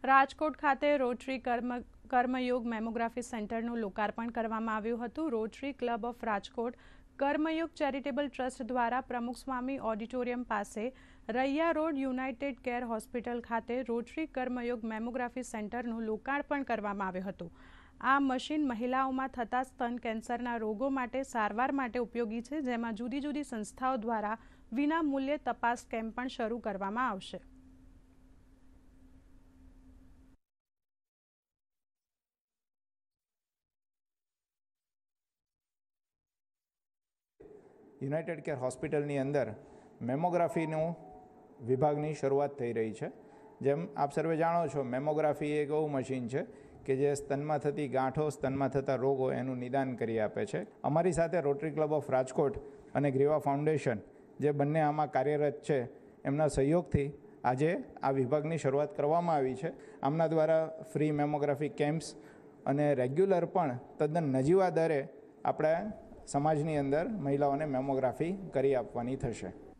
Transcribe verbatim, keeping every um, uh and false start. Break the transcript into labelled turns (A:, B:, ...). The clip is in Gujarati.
A: રાજકોટ ખાતે રોટરી કર્મ કર્મયોગ મેમોગ્રાફી સેન્ટરનું લોકાર્પણ કરવામાં આવ્યું હતું। Rotary club of Rajkot Karmayog charitable trust દ્વારા પ્રમુખ સ્વામી ઓડિટોરિયમ પાસે Raiya road united care hospital ખાતે રોટરી કર્મયોગ મેમોગ્રાફી સેન્ટરનું લોકાર્પણ કરવામાં આવ્યું હતું। આ મશીન મહિલાઓમાં થતા સ્તન કેન્સરના રોગો માટે સારવાર માટે ઉપયોગી છે, જેમાં જુદી જુદી સંસ્થાઓ દ્વારા વિના મૂલ્યે તપાસ કેમ્પ પણ શરૂ કરવામાં આવશે।
B: યુનાઇટેડ કેર હોસ્પિટલની અંદર મેમોગ્રાફીનું વિભાગની શરૂઆત થઈ રહી છે। જેમ આપ સર્વે જાણો છો, મેમોગ્રાફી એક એવું મશીન છે કે જે સ્તનમાં થતી ગાંઠો, સ્તનમાં થતા રોગો એનું નિદાન કરી આપે છે। અમારી સાથે રોટરી ક્લબ ઓફ રાજકોટ અને ગ્રીવા ફાઉન્ડેશન, જે બંને આમાં કાર્યરત છે, એમના સહયોગથી આજે આ વિભાગની શરૂઆત કરવામાં આવી છે। આમના દ્વારા ફ્રી મેમોગ્રાફી કેમ્પ્સ અને રેગ્યુલર પણ તદ્દન નજીવા દરે આપણે સમાજની અંદર મહિલાઓને મેમોગ્રાફી કરી આપવાની થશે।